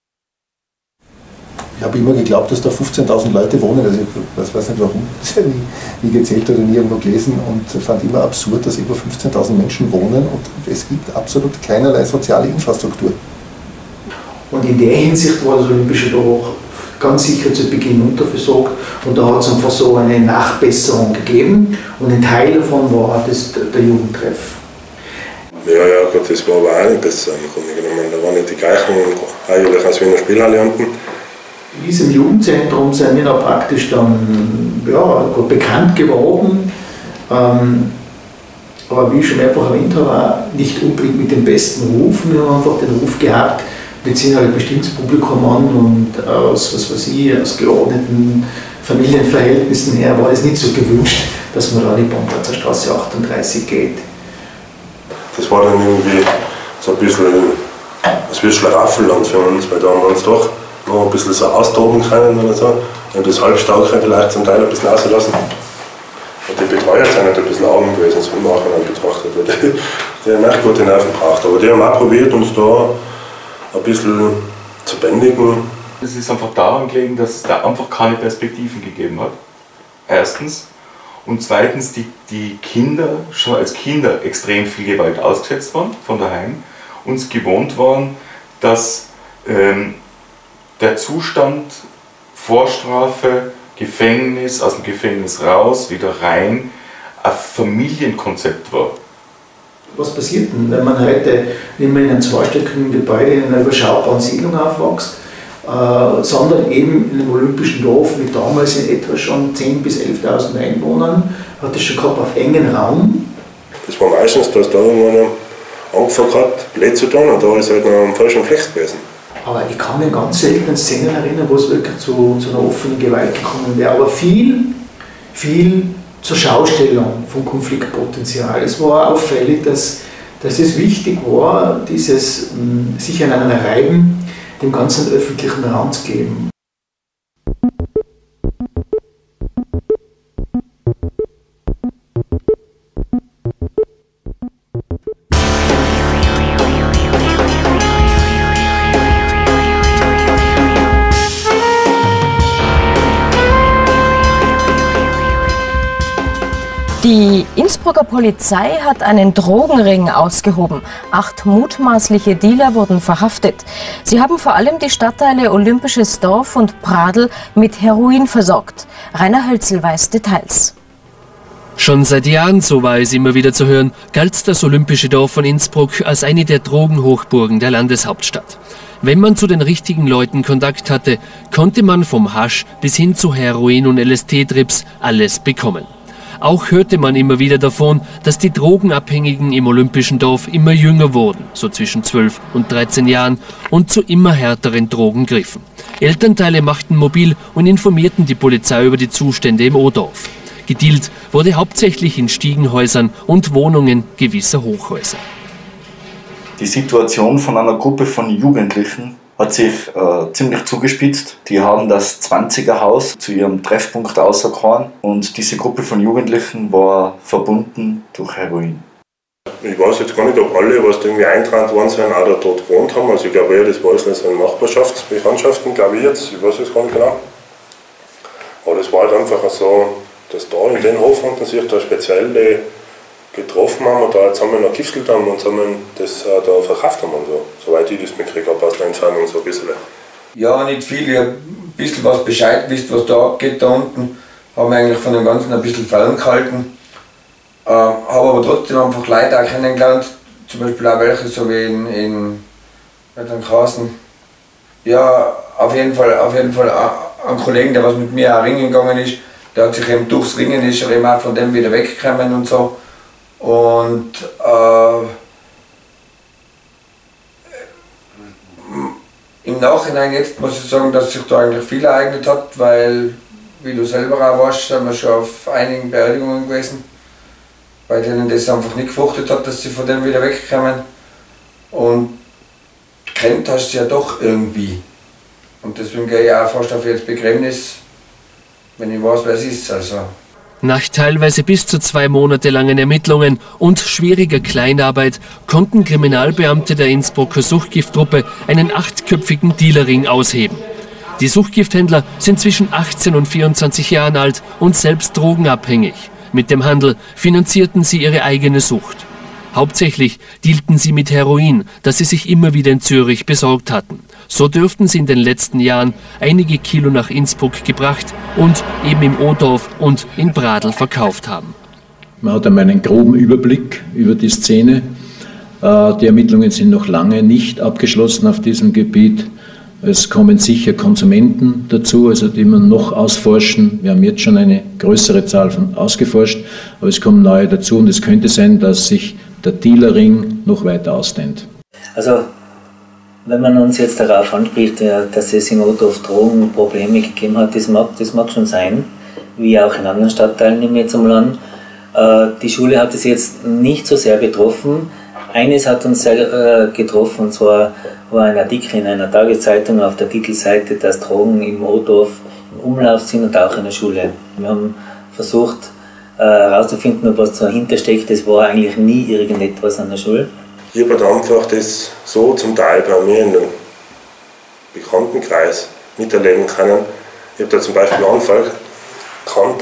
Ich habe immer geglaubt, dass da fünfzehntausend Leute wohnen. Also ich weiß nicht warum, das habe ich nie, nie gezählt oder nie irgendwo gelesen und fand immer absurd, dass über fünfzehntausend Menschen wohnen und es gibt absolut keinerlei soziale Infrastruktur. Und in der Hinsicht war das Olympische Dorf ganz sicher zu Beginn unterversorgt und da hat es einfach so eine Nachbesserung gegeben und ein Teil davon war das, der Jugendtreff. Ja, ja, gut, das war aber auch nicht besser im Grunde genommen. Da waren nicht die gleichen eigentlich als wie in der Spielhalle unten. In diesem Jugendzentrum sind wir dann praktisch dann ja, bekannt geworden. Ähm, aber wie ich schon mehrfach erwähnt habe, nicht unbedingt mit dem besten Ruf. Wir haben einfach den Ruf gehabt, wir ziehen halt ein bestimmtes Publikum an und aus, was weiß ich, aus geordneten Familienverhältnissen her war es nicht so gewünscht, dass man da an die Bonplatzer Straße achtunddreißig geht. Das war dann irgendwie so ein bisschen, es wird Schlaraffenland für uns, weil da haben wir uns doch noch ein bisschen so austoben können oder so. Und das Halbstarke vielleicht zum Teil ein bisschen auslassen. Und die Betreuer sind halt ein bisschen Augen gewesen, so im Nachhinein betrachtet. Die, die haben echt gute Nerven gebraucht. Aber die haben auch probiert, uns da ein bisschen zu bändigen. Es ist einfach daran gelegen, dass es da einfach keine Perspektiven gegeben hat. Erstens. Und zweitens, die, die Kinder schon als Kinder extrem viel Gewalt ausgesetzt waren von daheim. Uns gewohnt waren, dass ähm, der Zustand, Vorstrafe, Gefängnis, aus dem Gefängnis raus, wieder rein, ein Familienkonzept war. Was passiert denn, wenn man heute nicht mehr in einem zweistöckigen Gebäude in einer überschaubaren Siedlung aufwächst? äh, sondern eben in einem olympischen Dorf mit damals in etwa schon zehntausend bis elftausend Einwohnern, hat es schon gehabt auf engen Raum. Das war meistens, dass da irgendwann angefangen hat, blöd zu tun und da ist halt noch am falschen Fleck gewesen. Aber ich kann mich ganz selten an Szenen erinnern, wo es wirklich zu, zu einer offenen Gewalt gekommen wäre. Aber viel, viel zur Schaustellung vom Konfliktpotenzial. Es war auffällig, dass, dass es wichtig war, dieses mh, sich aneinander reiben, dem ganzen öffentlichen Raum zu geben. Die Innsbrucker Polizei hat einen Drogenring ausgehoben. Acht mutmaßliche Dealer wurden verhaftet. Sie haben vor allem die Stadtteile Olympisches Dorf und Pradl mit Heroin versorgt. Rainer Hölzel weiß Details. Schon seit Jahren, so war es immer wieder zu hören, galt das Olympische Dorf von Innsbruck als eine der Drogenhochburgen der Landeshauptstadt. Wenn man zu den richtigen Leuten Kontakt hatte, konnte man vom Hasch bis hin zu Heroin und L S D-Trips alles bekommen. Auch hörte man immer wieder davon, dass die Drogenabhängigen im Olympischen Dorf immer jünger wurden, so zwischen zwölf und dreizehn Jahren, und zu immer härteren Drogen griffen. Elternteile machten mobil und informierten die Polizei über die Zustände im O-Dorf. Gedealt wurde hauptsächlich in Stiegenhäusern und Wohnungen gewisser Hochhäuser. Die Situation von einer Gruppe von Jugendlichen hat sich äh, ziemlich zugespitzt. Die haben das zwanziger-Haus zu ihrem Treffpunkt auserkoren und diese Gruppe von Jugendlichen war verbunden durch Heroin. Ich weiß jetzt gar nicht, ob alle, was da irgendwie eingetragen worden sind, auch da dort gewohnt haben. Also ich glaube eher, das war alles so Nachbarschaftsbekanntschaften, glaube ich jetzt. Ich weiß es gar nicht genau. Aber das war halt einfach so, dass da in den Hof haben sich da speziell getroffen haben und da zusammen noch giftet haben und zusammen das äh, da verkauft haben und so. Soweit ich das mitgekriegt habe aus der Entfernung so ein bisschen. Ja, nicht viel. Ich habe ein bisschen was Bescheid gewusst, was da abgeht da unten. Habe mich eigentlich von dem Ganzen ein bisschen ferngehalten. Äh, habe aber trotzdem einfach Leute auch kennengelernt. Zum Beispiel auch welche, so wie in, in den Kassen. Ja, auf jeden Fall, auf jeden Fall ein Kollegen, der was mit mir auch ringen gegangen ist, der hat sich eben durchs Ringen ist er eben auch von dem wieder weggekommen und so. Und äh, im Nachhinein jetzt muss ich sagen, dass sich da eigentlich viel ereignet hat, weil, wie du selber auch warst, sind wir schon auf einigen Beerdigungen gewesen, bei denen das einfach nicht gefruchtet hat, dass sie von dem wieder wegkommen. Und kennt hast du ja doch irgendwie. Und deswegen gehe ich auch fast auf jetzt Begräbnis, wenn ich weiß, wer es ist. Also. Nach teilweise bis zu zwei Monate langen Ermittlungen und schwieriger Kleinarbeit konnten Kriminalbeamte der Innsbrucker Suchtgifttruppe einen achtköpfigen Dealerring ausheben. Die Suchtgifthändler sind zwischen achtzehn und vierundzwanzig Jahren alt und selbst drogenabhängig. Mit dem Handel finanzierten sie ihre eigene Sucht. Hauptsächlich dealten sie mit Heroin, das sie sich immer wieder in Zürich besorgt hatten. So dürften sie in den letzten Jahren einige Kilo nach Innsbruck gebracht und eben im O-Dorf und in Pradl verkauft haben. Man hat einmal einen groben Überblick über die Szene. Die Ermittlungen sind noch lange nicht abgeschlossen auf diesem Gebiet. Es kommen sicher Konsumenten dazu, also die man noch ausforschen. Wir haben jetzt schon eine größere Zahl von ausgeforscht, aber es kommen neue dazu und es könnte sein, dass sich der Dealerring noch weiter ausdehnt. Also, wenn man uns jetzt darauf anspricht, dass es im O-Dorf Drogenprobleme gegeben hat, das mag, das mag schon sein, wie auch in anderen Stadtteilen im jetzt am Land. Die Schule hat es jetzt nicht so sehr betroffen. Eines hat uns sehr getroffen, und zwar war ein Artikel in einer Tageszeitung auf der Titelseite, dass Drogen im O-Dorf im Umlauf sind und auch in der Schule. Wir haben versucht herauszufinden, ob was dahinter steckt. Das war eigentlich nie irgendetwas an der Schule. Ich habe einfach das so zum Teil bei mir in einem Bekanntenkreis miterleben können. Ich habe da zum Beispiel einen Anfall gekannt,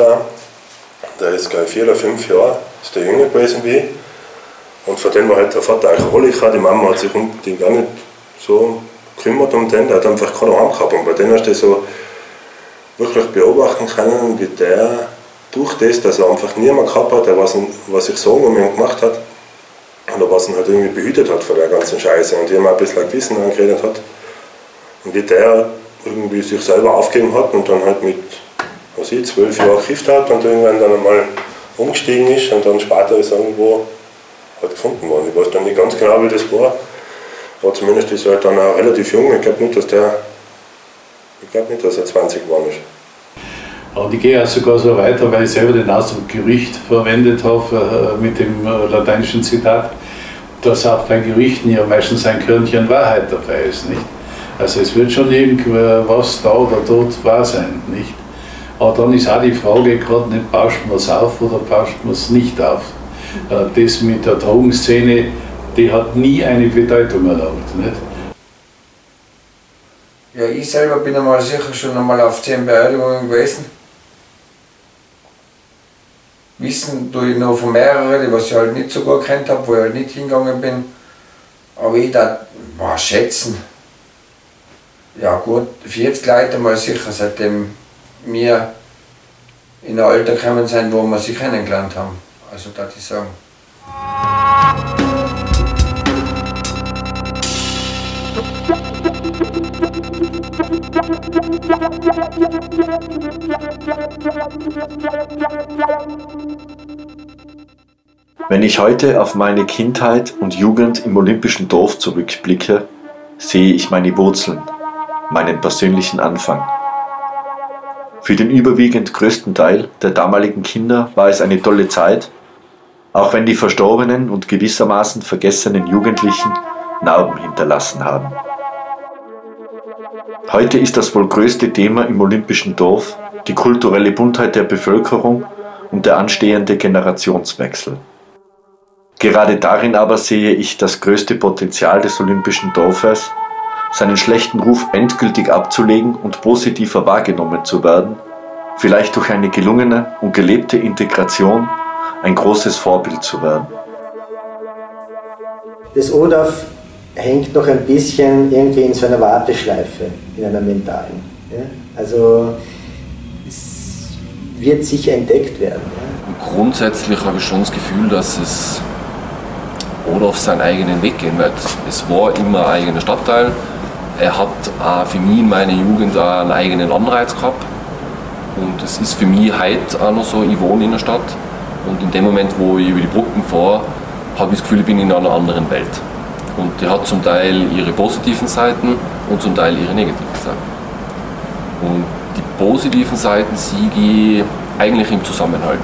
der ist glaube ich vier oder fünf Jahre, ist der jünger gewesen wie ich. Und von dem war halt der Vater Alkoholiker, die Mama hat sich um den gar nicht so gekümmert um den, der hat einfach keine Arme gehabt. Und bei dem hast du so wirklich beobachten können, wie der durch das, dass er einfach niemand gehabt hat, der was, was sich Sorgen um ihn gemacht hat, oder was ihn halt irgendwie behütet hat vor der ganzen Scheiße und ihm auch ein bisschen ein Gewissen angeredet hat. Und wie der irgendwie sich selber aufgegeben hat und dann halt mit, was ich, zwölf Jahren gekifft hat und irgendwann dann einmal umgestiegen ist und dann später ist irgendwo halt gefunden worden. Ich weiß dann nicht ganz genau, wie das war, aber zumindest ist er halt dann auch relativ jung. Ich glaube nicht, dass der, ich glaube nicht, dass er zwanzig geworden ist. Und ich gehe auch sogar so weiter, weil ich selber den Ausdruck Gerücht verwendet habe, mit dem lateinischen Zitat, dass auch bei Gerüchten ja meistens ein Körnchen Wahrheit dabei ist. Nicht? Also es wird schon irgendwas da oder dort wahr sein. Nicht? Aber dann ist auch die Frage, gerade nicht, bauscht man es auf oder bauscht man es nicht auf. Das mit der Drogenszene, die hat nie eine Bedeutung erlangt. Nicht? Ja, ich selber bin einmal sicher schon einmal auf zehn Beerdigungen gewesen. Wissen tue ich noch von mehreren, die was ich halt nicht so gut kennt habe, wo ich halt nicht hingegangen bin. Aber ich dachte, boah, schätzen. Ja gut, vierzig Leute mal sicher, seitdem wir in ein Alter gekommen sind, wo wir sie kennengelernt haben. Also darf ich sagen. Wenn ich heute auf meine Kindheit und Jugend im Olympischen Dorf zurückblicke, sehe ich meine Wurzeln, meinen persönlichen Anfang. Für den überwiegend größten Teil der damaligen Kinder war es eine tolle Zeit, auch wenn die verstorbenen und gewissermaßen vergessenen Jugendlichen Narben hinterlassen haben. Heute ist das wohl größte Thema im Olympischen Dorf die kulturelle Buntheit der Bevölkerung und der anstehende Generationswechsel. Gerade darin aber sehe ich das größte Potenzial des Olympischen Dorfes, seinen schlechten Ruf endgültig abzulegen und positiver wahrgenommen zu werden, vielleicht durch eine gelungene und gelebte Integration ein großes Vorbild zu werden. Das O-Dorf hängt noch ein bisschen irgendwie in so einer Warteschleife, in einer mentalen. Ja? Also es wird sicher entdeckt werden. Ja? Grundsätzlich habe ich schon das Gefühl, dass es Odorf seinen eigenen Weg gehen wird. Es war immer ein eigener Stadtteil. Er hat auch für mich in meiner Jugend auch einen eigenen Anreiz gehabt. Und es ist für mich heute auch noch so, ich wohne in der Stadt. Und in dem Moment, wo ich über die Brücken fahre, habe ich das Gefühl, ich bin in einer anderen Welt. Und die hat zum Teil ihre positiven Seiten und zum Teil ihre negativen Seiten. Und die positiven Seiten sehe ich eigentlich im Zusammenhalt.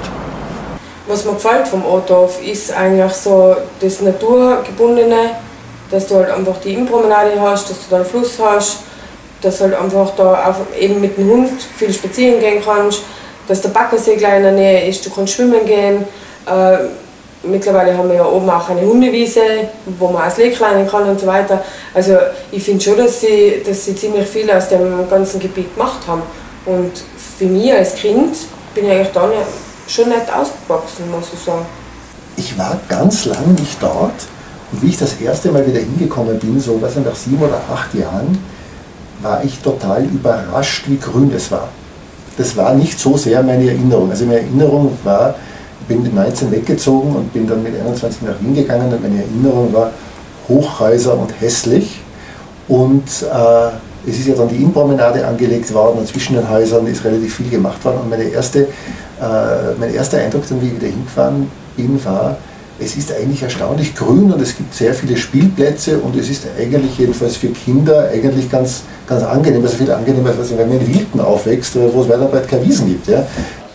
Was mir gefällt vom O-Dorf ist eigentlich so das Naturgebundene, dass du halt einfach die Innenpromenade hast, dass du da einen Fluss hast, dass du halt einfach da auch eben mit dem Hund viel spazieren gehen kannst, dass der Baggersee gleich in der Nähe ist, du kannst schwimmen gehen. Äh, mittlerweile haben wir ja oben auch eine Hundewiese, wo man auch Leg lernen kann und so weiter. Also ich finde schon, dass sie, dass sie ziemlich viel aus dem ganzen Gebiet gemacht haben. Und für mich als Kind bin ich eigentlich da nicht, schon nicht ausgewachsen, muss ich sagen. Ich war ganz lang nicht dort und wie ich das erste Mal wieder hingekommen bin, so was nach sieben oder acht Jahren, war ich total überrascht, wie grün es war. Das war nicht so sehr meine Erinnerung. Also meine Erinnerung war, ich bin mit neunzehn weggezogen und bin dann mit einundzwanzig nach Wien gegangen und meine Erinnerung war Hochhäuser und hässlich. Und äh, es ist ja dann die Innenpromenade angelegt worden und zwischen den Häusern ist relativ viel gemacht worden. Und meine erste, äh, mein erster Eindruck, dann wie ich wieder hingefahren bin, war, es ist eigentlich erstaunlich grün und es gibt sehr viele Spielplätze und es ist eigentlich jedenfalls für Kinder eigentlich ganz, ganz angenehm, also viel angenehmer, als wenn man in Wilden aufwächst, wo es weiter bald keine Wiesen gibt. Ja,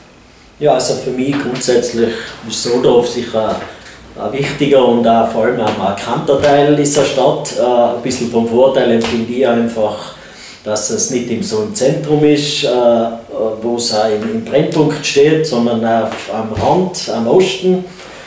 ja also für mich grundsätzlich ist Sodorf sicher ein wichtiger und auch vor allem ein markanter Teil dieser Stadt. Ein bisschen vom Vorteil empfinde ich einfach, dass es nicht im so im Zentrum ist, wo es auch im Brennpunkt steht, sondern auf, am Rand, am Osten.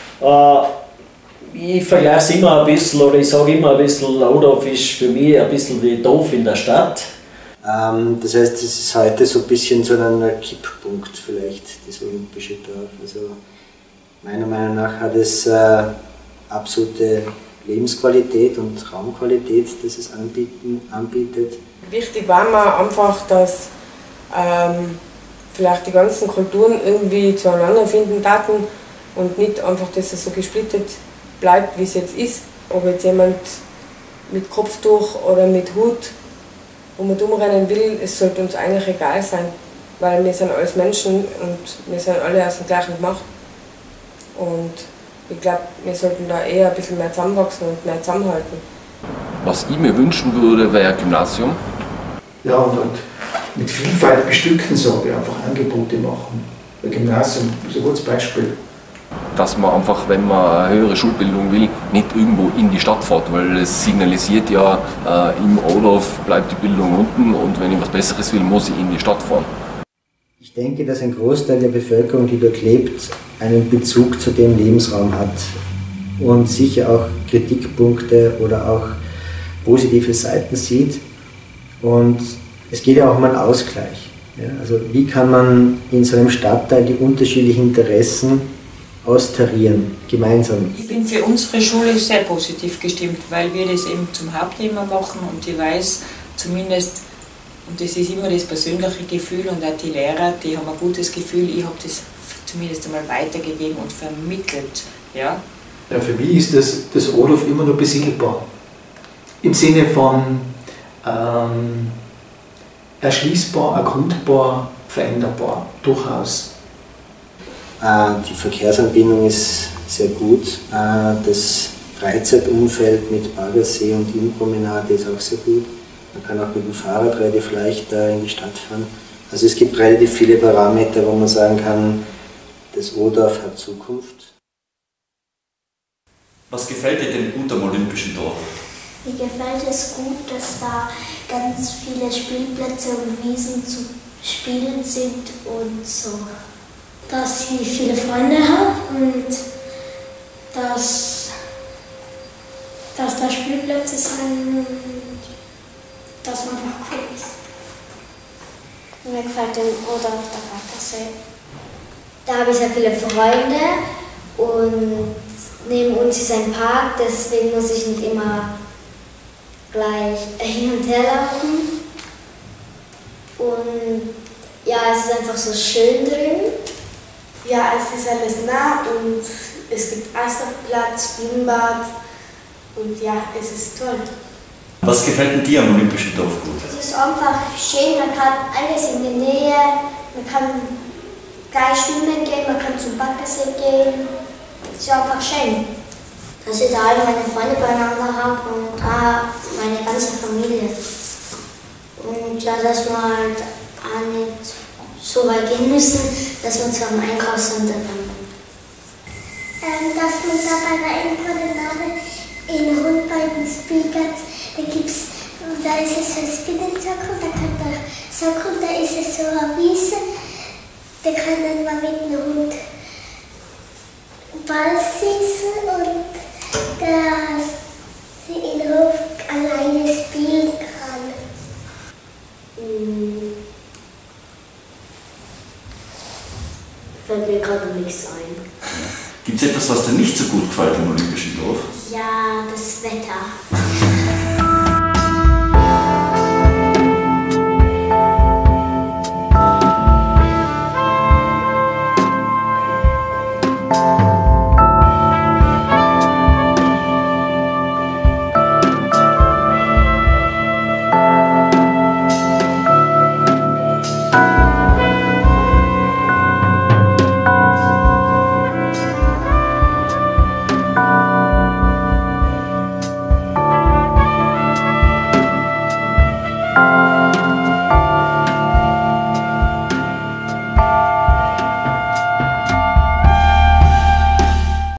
Ich vergleiche es immer ein bisschen, oder ich sage immer ein bisschen, Odorf ist für mich ein bisschen wie Dorf in der Stadt. Ähm, das heißt, es ist heute so ein bisschen so ein Kipppunkt vielleicht, das Olympische Dorf. Also meiner Meinung nach hat es äh, absolute Lebensqualität und Raumqualität, das es anbieten, anbietet. Wichtig war mir einfach, dass ähm, vielleicht die ganzen Kulturen irgendwie zueinander finden taten und nicht einfach, dass es so gesplittet bleibt, wie es jetzt ist. Ob jetzt jemand mit Kopftuch oder mit Hut wo man dumm rennen will, es sollte uns eigentlich egal sein, weil wir sind alles Menschen und wir sind alle aus dem gleichen gemacht. Und ich glaube, wir sollten da eher ein bisschen mehr zusammenwachsen und mehr zusammenhalten. Was ich mir wünschen würde, wäre ein Gymnasium. Ja, und, und mit Vielfalt bestücken, sage ich, einfach Angebote machen. Ein Gymnasium ist ein gutes Beispiel. Dass man einfach, wenn man eine höhere Schulbildung will, nicht irgendwo in die Stadt fährt, weil es signalisiert ja, äh, im Odorf bleibt die Bildung unten und wenn ich was Besseres will, muss ich in die Stadt fahren. Ich denke, dass ein Großteil der Bevölkerung, die dort lebt, einen Bezug zu dem Lebensraum hat und sicher auch Kritikpunkte oder auch positive Seiten sieht. Und es geht ja auch um einen Ausgleich. Ja, also wie kann man in so einem Stadtteil die unterschiedlichen Interessen austarieren, gemeinsam? Ich bin für unsere Schule sehr positiv gestimmt, weil wir das eben zum Hauptthema machen und ich weiß zumindest, und das ist immer das persönliche Gefühl und auch die Lehrer, die haben ein gutes Gefühl, ich habe das zumindest einmal weitergegeben und vermittelt. Ja? Ja, für mich ist das, das Odorf immer nur besiedelbar. Im Sinne von ähm, erschließbar, erkundbar, veränderbar, durchaus. Die Verkehrsanbindung ist sehr gut. Das Freizeitumfeld mit Baggersee und Innenpromenade ist auch sehr gut. Man kann auch mit dem Fahrrad relativ leicht in die Stadt fahren. Also es gibt relativ viele Parameter, wo man sagen kann, das Odorf hat Zukunft. Was gefällt dir denn gut am Olympischen Dorf? Mir gefällt es gut, dass da ganz viele Spielplätze und Wiesen zu spielen sind und so. Dass ich viele Freunde habe und dass, dass da Spielplätze sind und dass man einfach cool ist. Mir gefällt den Odorf der Baggersee. Da habe ich sehr viele Freunde und neben uns ist ein Park, deswegen muss ich nicht immer gleich hin und her laufen. Und ja, es ist einfach so schön drin. Ja, es ist alles nah und es gibt Eislaufplatz, Schwimmbad und ja, es ist toll. Was gefällt denn dir am Olympischen Dorf gut? Es ist einfach schön, man kann alles in der Nähe, man kann gleich schwimmen gehen, man kann zum Baggersee gehen. Es ist einfach schön. Dass ich da alle meine Freunde beieinander habe und da meine ganze Familie. Und ja, dass wir halt auch nicht so weit gehen müssen, dass wir zu einem Einkaufscenter kommen. Ähm, dass man da bei der Endpromenade in Rundbein Spielplatz, da gibt's, da ist es so ein Spinnenzirkel, da kann man Sockel, da ist es so eine Wiese, da kann man mit dem Hund Ball schießen und dass sie in den Hof alleine spielen kann. Hm. Fällt mir gerade nichts ein. Gibt es etwas, was dir nicht so gut gefällt im Olympischen Dorf? Ja, das Wetter.